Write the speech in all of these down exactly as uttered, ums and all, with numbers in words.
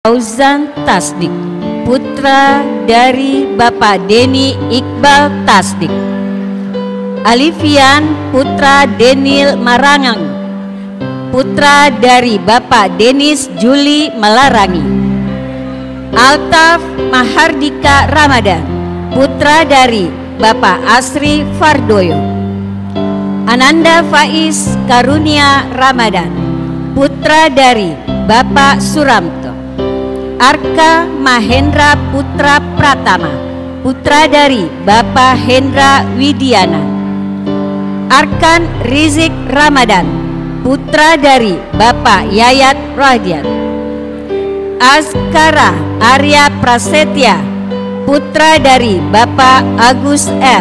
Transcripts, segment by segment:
Fauzan Tasdik, putra dari Bapak Denny Iqbal Tasdik. Alifian putra Denil Marangang, putra dari Bapak Denis Juli Melarangi. Altaf Mahardika Ramadan, putra dari Bapak Asri Fardoyo. Ananda Faiz Karunia Ramadan, putra dari Bapak Suramto. Arka Mahendra Putra Pratama, putra dari Bapak Hendra Widiana. Arkan Rizik Ramadan, putra dari Bapak Yayat Radian. Azkara Arya Prasetya, putra dari Bapak Agus L.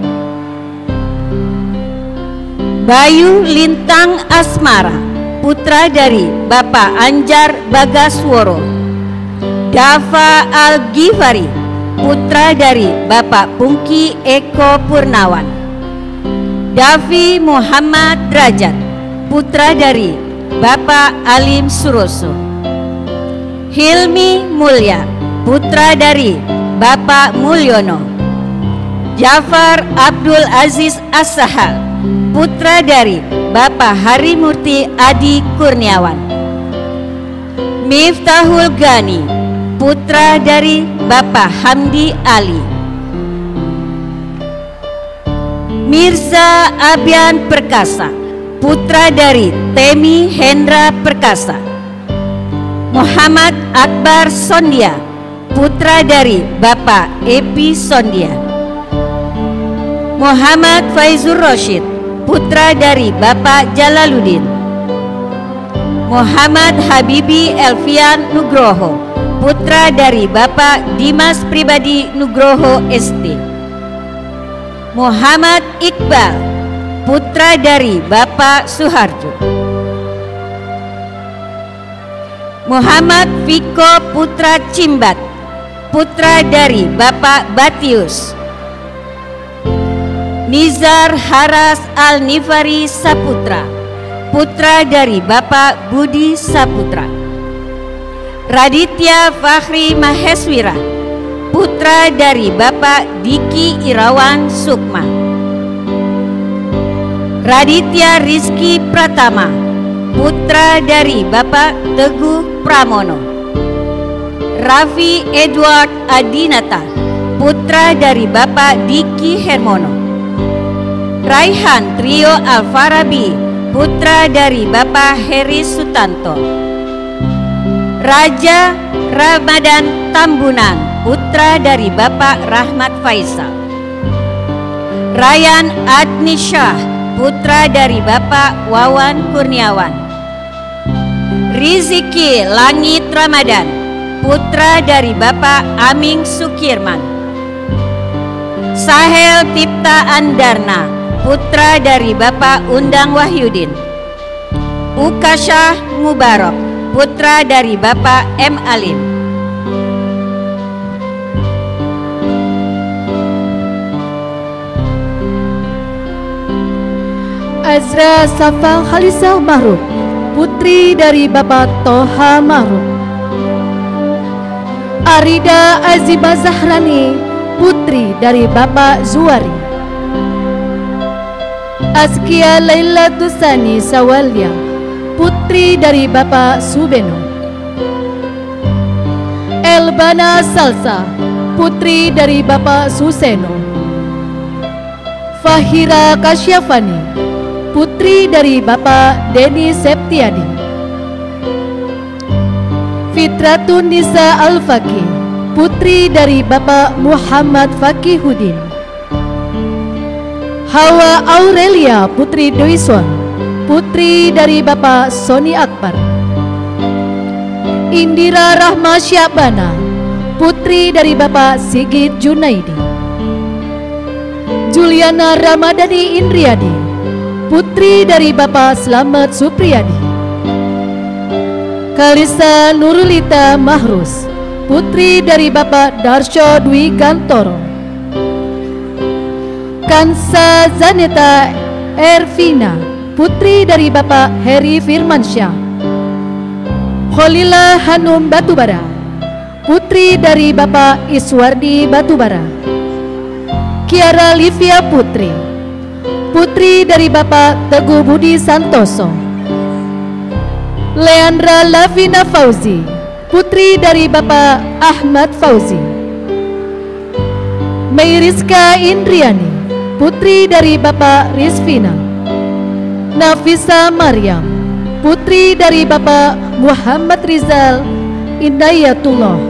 Bayu Lintang Asmara, putra dari Bapak Anjar Bagasworo. Dava Al-Ghifari, putra dari Bapak Pungki Eko Purnawan. Davi Muhammad Derajat, putra dari Bapak Alim Suroso. Hilmi Mulya, putra dari Bapak Mulyono. Jafar Abdul Aziz As-Sahal, putra dari Bapak Harimurti Adi Kurniawan. Miftahul Gani, putra dari Bapak Hamdi Ali. Mirza Abian Perkasa, putra dari Temi Hendra Perkasa. Muhammad Akbar Sondia, putra dari Bapak Epi Sondia. Muhammad Faizur Roshid, putra dari Bapak Jalaluddin. Muhammad Habibi Elfian Nugroho, putra dari Bapak Dimas Pribadi Nugroho S T. Muhammad Iqbal, putra dari Bapak Suharjo. Muhammad Viko Putra Cimbat, putra dari Bapak Batius. Nizar Haras Al-Nifari Saputra, putra dari Bapak Budi Saputra. Raditya Fakhri Maheswira, putra dari Bapak Diki Irawan Sukma. Raditya Rizky Pratama, putra dari Bapak Teguh Pramono. Raffi Edward Adinata, putra dari Bapak Diki Hermono. Raihan Trio Alfarabi, putra dari Bapak Heri Sutanto. Raja Ramadan Tambunan, putra dari Bapak Rahmat Faisal. Ryan Adni Shah, putra dari Bapak Wawan Kurniawan. Riziki Langit Ramadan, putra dari Bapak Aming Sukirman. Sahel Tipta Andarna, putra dari Bapak Undang Wahyudin. Ukashah Mubarak, putra dari Bapak M. Alim. Azra Safa Khalisah Mahruf, putri dari Bapak Toha Mahruf. Arida Azibah Zahrani, putri dari Bapak Zuwari. Azkia Laila Tusani Sawalya, putri dari Bapak Subeno. Elbana Salsa, putri dari Bapak Suseno. Fahira Kasyafani, putri dari Bapak Denny Septiadi. Fitratun Nisa Al-Fakih, putri dari Bapak Muhammad Fakihuddin. Hawa Aurelia putri Doison, putri dari Bapak Soni Akbar. Indira Rahma Syabana, putri dari Bapak Sigit Junaidi. Juliana Ramadhani Indriadi, putri dari Bapak Slamet Supriyadi. Kalisa Nurulita Mahrus, putri dari Bapak Darsyo Dwi Gantoro. Kansa Zaneta Ervina, putri dari Bapak Heri Firmansyah. Kholila Hanum Batubara, putri dari Bapak Iswardi Batubara. Kiara Livia Putri, putri dari Bapak Teguh Budi Santoso. Leandra Lavina Fauzi, putri dari Bapak Ahmad Fauzi. Meiriska Indriani, putri dari Bapak Rizvina. Nafisa Maryam, putri dari Bapak Muhammad Rizal Indayatullah.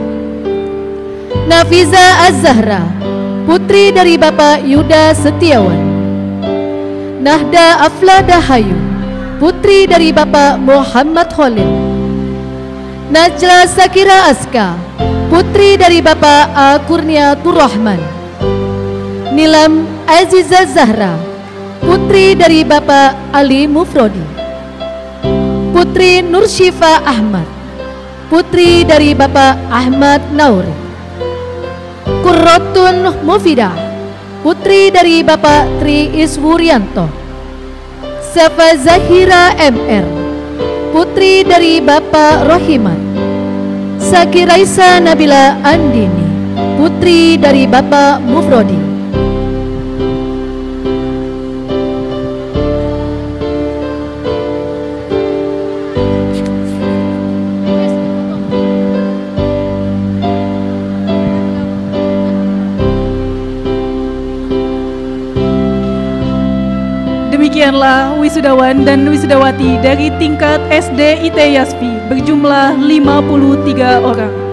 Nafiza Az-Zahra, putri dari Bapak Yuda Setiawan. Nahda Afla Dahayu, putri dari Bapak Muhammad Khalil. Najla Sakira Aska, putri dari Bapak A. Kurnia Turrahman. Nilam Aziza Zahra, putri dari Bapak Ali Mufrodi. Putri Nursyifa Ahmad, putri dari Bapak Ahmad Nauri. Qurratun Mufidah, putri dari Bapak Tri Iswuryanto. Safa Zahira M R, putri dari Bapak Rohimat. Sakiraisa Nabila Andini, putri dari Bapak Mufrodi. Demikianlah wisudawan dan wisudawati dari tingkat S D I T Yaspi berjumlah lima puluh tiga orang.